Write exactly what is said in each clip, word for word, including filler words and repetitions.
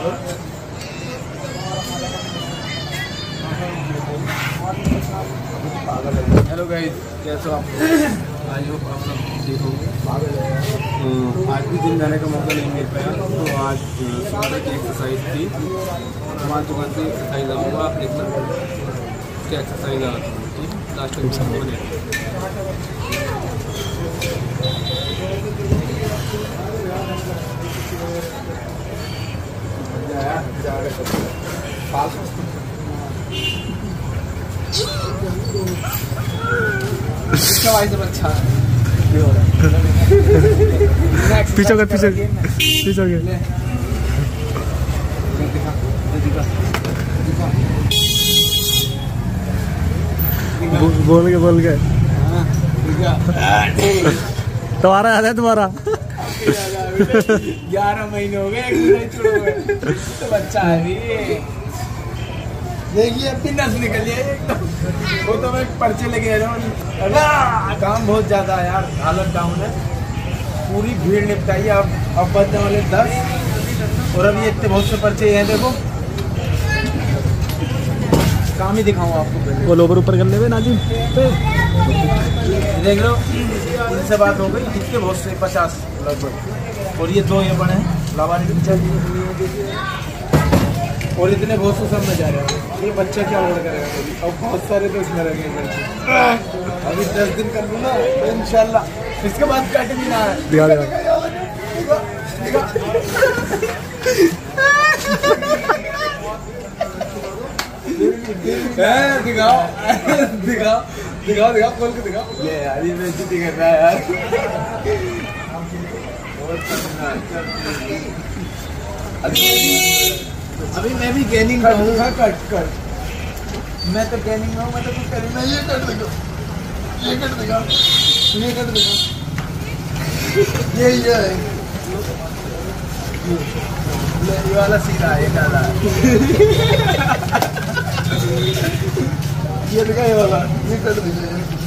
Hello guys, कैसे हो आप? आज हो आप सब ठीक होंगे। आज भी जिम जाने का मौका नहीं मिल पाया, तो आज सुबह की एक्सरसाइज थी। हमारी दुकान से एक्सरसाइज आऊँगा, आप देख सकते हो क्या एक्सरसाइज आ रही है। लास्ट टाइम बने इसका वाइस अच्छा पीछे गए पीछे पीछे गए बोल के बोल के तुम्हारा याद है तुम्हारा ग्यारह महीने हो गए तो बच्चा है देखिए अपनी नस निकल है एकदम। वो तो मैं पर्चे लेके आ रहा काम बहुत ज्यादा है यार, हालत डाउन है। पूरी भीड़ निपटाई है। अब अब बचने वाले दस और अभी इतने बहुत से पर्चे हैं। देखो काम ही दिखाऊँ आपको। वो लोबर ऊपर कर ले नाजिम देख लो, इनसे बात हो गई। कितने बहुत से पचास लगभग। और ये दो ये बने लावारी और इतने बहुत से सब में जा रहे हैं। ये बच्चा क्या ऑर्डर करेगा और बहुत सारे तो इसमें लगे बच्चे। अभी दस दिन कर लूँ ना तो इंशाल्लाह इसके बाद कट भी ना है। दिखा दिखा दिखाओ दिखाओ दिखाओ दिखाओ खोल के दिखाओ। ये यार ये बेइज्जती कर रहा है यार। अभी मैं भी गेनिंग करूँगा। कट कर मैं तो गेनिंग में हूँ। मैं तो कुछ करूँ मैं ये कर देगा ये कर देगा ये कर देगा ये ये ये वाला सीधा है। ये डाला ये दिखा ये वाला ये कर देगा।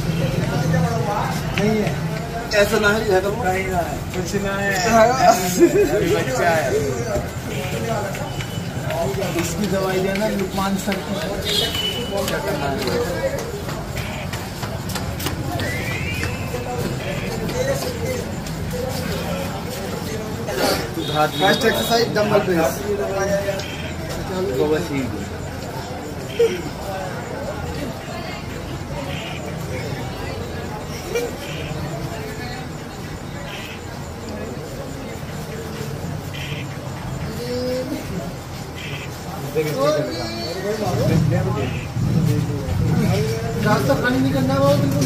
नहीं है ऐसा ना है नहीं ना है कुछ ना है। अभी बच्चा है। इसकी दवाई देना लुकमान सर की। क्या करना है फर्स्ट एक्सरसाइज डंबल प्रेस। तो बस ही रास्ता खाली नहीं करना वो बिल्कुल।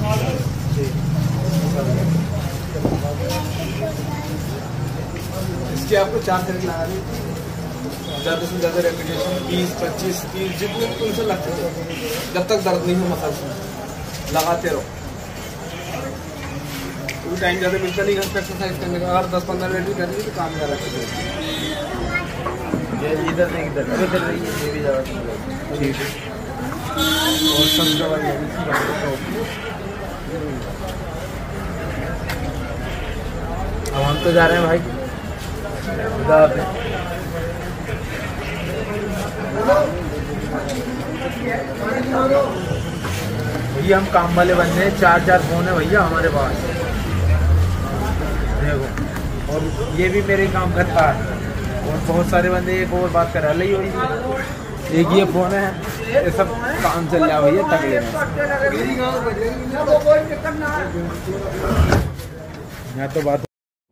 इसकी आपको चार तरीके लगानी। ज़्यादा से ज़्यादा रेपिटेशन बीस पच्चीस तीस जितने भी तुमसे लगते हो जब तक दर्द नहीं हो मसाज में लगाते रहो। कोई टाइम ज़्यादा मिलता नहीं घर पर एक्सरसाइज करने का। अगर दस पंद्रह मिनट भी करेंगे तो काम ज़्यादा करेंगे। इधर नहीं इधर इधर नहीं ये भी ज़्यादा ठीक है। और सब दवाई अब हम तो जा रहे हैं भाई। भैया हम काम वाले बंदे हैं। चार चार फोन है भैया हमारे पास देखो। और ये भी मेरे काम करता है। और बहुत सारे बंदे एक और बात कर रहे हुई। एक ये फोन है। ये सब काम चल रहा भैया तगड़े में। यहाँ तो बात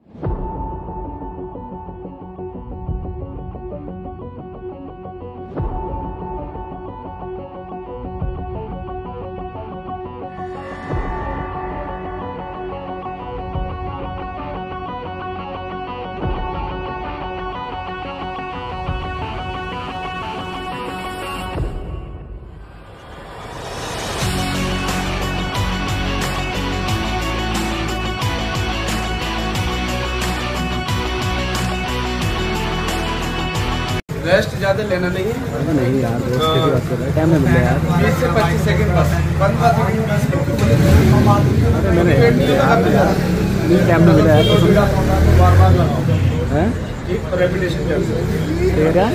रेस्ट ज़्यादा लेना नहीं है। नहीं यार दोस्त कैसी बात कर रहा है। टाइम में मिल रहा यार बीस से पच्चीस सेकंड बस। अरे मैंने टाइम में मिला यार। बार बार हैं एक रेपिटेशन करते हैं। तेरा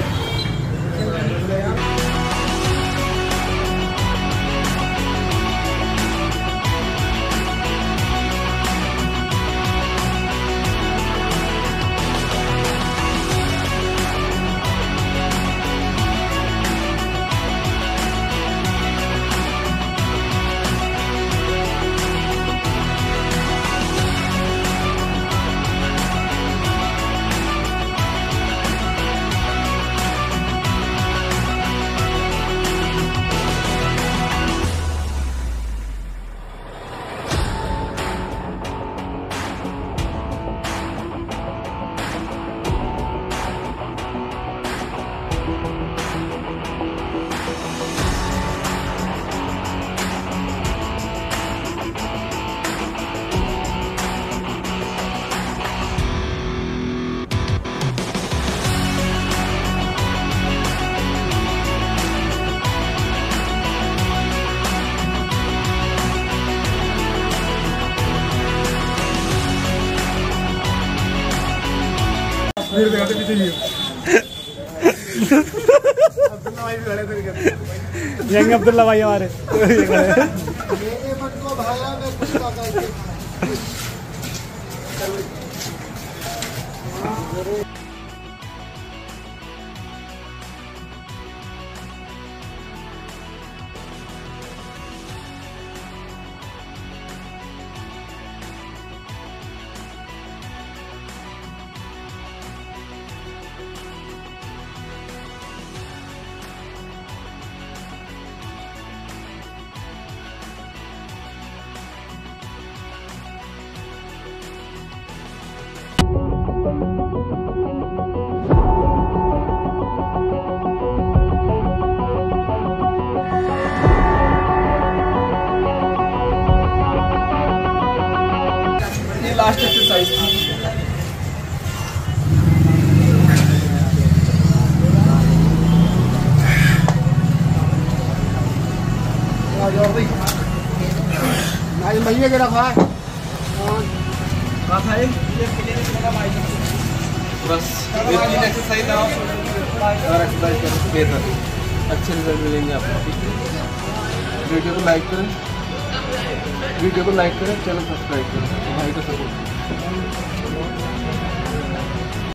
मेरे दिखाते पीछे ही अब्दुल्ला भाई भी खड़े थे। यंग अब्दुल्ला भाई हमारे लास्ट एक्सरसाइज थी। भैया के रखा है बस ये तीन एक्सरसाइज और एक्सरसाइज करें बेहतर अच्छे रिजल्ट मिलेंगे आपको। वीडियो को लाइक करें वीडियो को लाइक करें चैनल सब्सक्राइब करें भाई को सपोर्ट करें।